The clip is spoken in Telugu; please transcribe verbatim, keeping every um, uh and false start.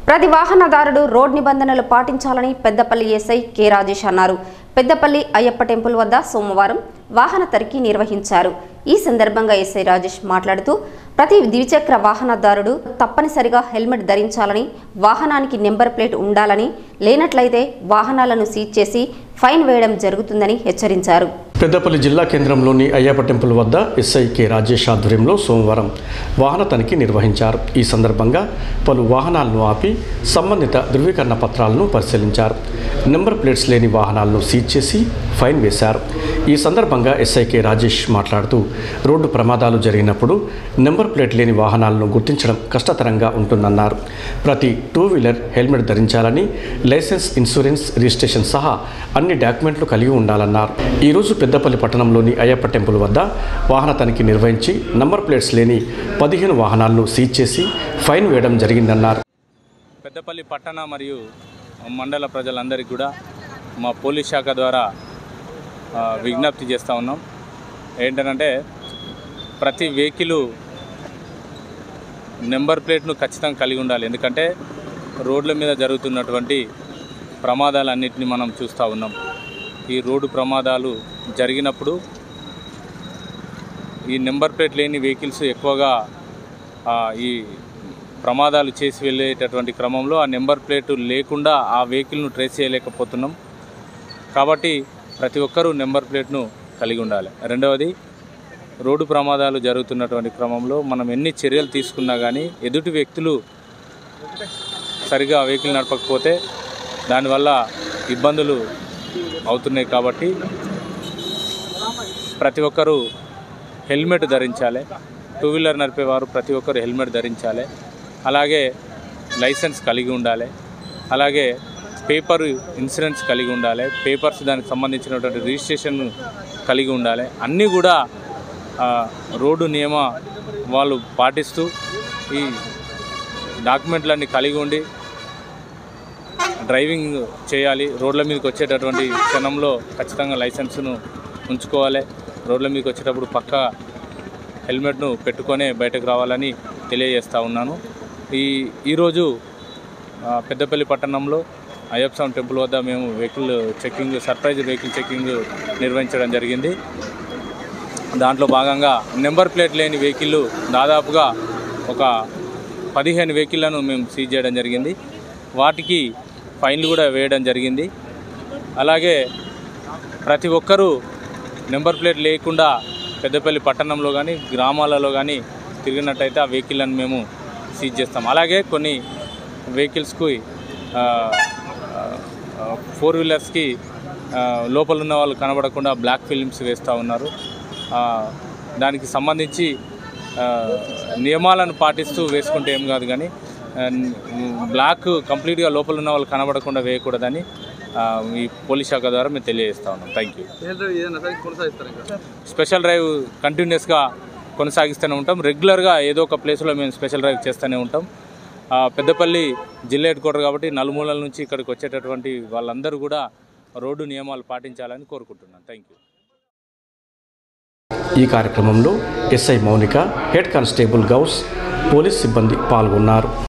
ప్రతి వాహనదారుడు రోడ్ నిబంధనలు పాటించాలని పెద్దపల్లి ఎస్ఐ కె రాజేష్ అన్నారు. పెద్దపల్లి అయ్యప్ప టెంపుల్ వద్ద సోమవారం వాహన తనిఖీ నిర్వహించారు. ఈ సందర్భంగా ఎస్ఐ రాజేష్ మాట్లాడుతూ ప్రతి ద్విచక్ర వాహనదారుడు తప్పనిసరిగా హెల్మెట్ ధరించాలని, వాహనానికి నెంబర్ ప్లేట్ ఉండాలని, లేనట్లయితే వాహనాలను సీజ్ చేసి ఫైన్ వేయడం జరుగుతుందని హెచ్చరించారు. పెద్దపల్లి జిల్లా కేంద్రంలోని అయ్యప్ప టెంపుల్ వద్ద ఎస్ఐ కె రాజేష్ ఆధ్వర్యంలో సోమవారం వాహన తనిఖీ నిర్వహించారు. ఈ సందర్భంగా పలు వాహనాలను ఆపి సంబంధిత ధృవీకరణ పత్రాలను పరిశీలించారు. నెంబర్ ప్లేట్స్ లేని వాహనాలను సీజ్ చేసి ఫైన్ వేశారు. ఈ సందర్భంగా ఎస్ఐ కె రాజేష్ మాట్లాడుతూ రోడ్డు ప్రమాదాలు జరిగినప్పుడు నెంబర్ ప్లేట్ లేని వాహనాలను గుర్తించడం కష్టతరంగా ఉంటుందన్నారు. ప్రతి టూ వీలర్ హెల్మెట్ ధరించాలని, లైసెన్స్, ఇన్సూరెన్స్, రిజిస్ట్రేషన్ సహా అన్ని డాక్యుమెంట్లు కలిగి ఉండాలన్నారు. ఈరోజు పెద్దపల్లి పట్టణంలోని అయ్యప్ప టెంపుల్ వద్ద వాహన తనిఖీ నిర్వహించి నంబర్ ప్లేట్స్ లేని పదిహేను వాహనాలను సీజ్ చేసి ఫైన్ వేయడం జరిగిందన్నారు. పెద్దపల్లి పట్టణ మరియు మండల ప్రజలందరికీ కూడా మా పోలీస్ శాఖ ద్వారా విజ్ఞప్తి చేస్తూ ఉన్నాం. ఏంటంటే ప్రతి వెహికల్ నెంబర్ ప్లేట్ను ఖచ్చితంగా కలిగి ఉండాలి. ఎందుకంటే రోడ్ల మీద జరుగుతున్నటువంటి ప్రమాదాలన్నింటినీ మనం చూస్తూ ఉన్నాం. ఈ రోడ్డు ప్రమాదాలు జరిగినప్పుడు ఈ నెంబర్ ప్లేట్ లేని వెహికల్స్ ఎక్కువగా ఈ ప్రమాదాలు చేసి వెళ్ళేటటువంటి క్రమంలో ఆ నెంబర్ ప్లేట్ లేకుండా ఆ వెహికల్ను ట్రేస్ చేయలేకపోతున్నాం. కాబట్టి ప్రతి ఒక్కరూ నెంబర్ ప్లేట్ను కలిగి ఉండాలి. రెండవది, రోడ్డు ప్రమాదాలు జరుగుతున్నటువంటి క్రమంలో మనం ఎన్ని చర్యలు తీసుకున్నా కానీ ఎదుటి వ్యక్తులు సరిగా వెహికల్ నడపకపోతే దానివల్ల ఇబ్బందులు అవుతున్నాయి. కాబట్టి ప్రతి ఒక్కరూ హెల్మెట్ ధరించాలి. టూ వీలర్ నడిపేవారు ప్రతి ఒక్కరు హెల్మెట్ ధరించాలి. అలాగే లైసెన్స్ కలిగి ఉండాలి. అలాగే పేపర్ ఇన్సూరెన్స్ కలిగి ఉండాలి. పేపర్స్ దానికి సంబంధించినటువంటి రిజిస్ట్రేషన్ కలిగి ఉండాలి. అన్నీ కూడా రోడ్డు నియమ వాళ్ళు పాటిస్తూ ఈ డాక్యుమెంట్లన్నీ కలిగి ఉండి డ్రైవింగ్ చేయాలి. రోడ్ల మీదకి వచ్చేటటువంటి క్షణంలో ఖచ్చితంగా లైసెన్స్ను ఉంచుకోవాలి. రోడ్ల మీదకి వచ్చేటప్పుడు పక్క హెల్మెట్ను పెట్టుకొనే బయటకు రావాలని తెలియజేస్తూ ఉన్నాను. ఈ ఈరోజు పెద్దపల్లి పట్టణంలో అయ్యప్ప స్వామి టెంపుల్ వద్ద మేము vehicle checking, surprise vehicle checking నిర్వహించడం జరిగింది. దాంట్లో భాగంగా నెంబర్ ప్లేట్ లేని వెహికల్ దాదాపుగా ఒక పదిహేను వెహికల్లను మేము సీజ్ చేయడం జరిగింది. వాటికి ఫైన్లు కూడా వేయడం జరిగింది. అలాగే ప్రతి ఒక్కరూ నెంబర్ ప్లేట్ లేకుండా పెద్దపల్లి పట్టణంలో కానీ గ్రామాలలో కానీ తిరిగినట్టయితే ఆ వెహికల్లను మేము సీజ్ చేస్తాం. అలాగే కొన్ని వెహికల్స్కి ఫోర్ వీలర్స్కి లోపల ఉన్న వాళ్ళు కనబడకుండా బ్లాక్ ఫిలిమ్స్ వేస్తూ ఉన్నారు. దానికి సంబంధించి నియమాలను పాటిస్తూ వేసుకుంటే ఏం కాదు, కానీ బ్లాక్ కంప్లీట్గా లోపల ఉన్న వాళ్ళు కనబడకుండా వేయకూడదని ఈ పోలీస్ శాఖ ద్వారా మేము తెలియజేస్తూ ఉన్నాం. Thank you. స్పెషల్ డ్రైవ్ కంటిన్యూస్గా కొనసాగిస్తూనే ఉంటాం. రెగ్యులర్గా ఏదో ఒక ప్లేస్లో మేము స్పెషల్ డ్రైవ్ చేస్తూనే ఉంటాం. పెద్దపల్లి జిల్లా హెడ్ క్వార్టర్ కాబట్టి నలుమూలల నుంచి ఇక్కడికి వచ్చేటటువంటి వాళ్ళందరూ కూడా రోడ్డు నియమాలు పాటించాలని కోరుకుంటున్నాను. Thank you. ఈ కార్యక్రమంలో SI Mounika, head constable Ghouse, police సిబ్బంది పాల్గొన్నారు.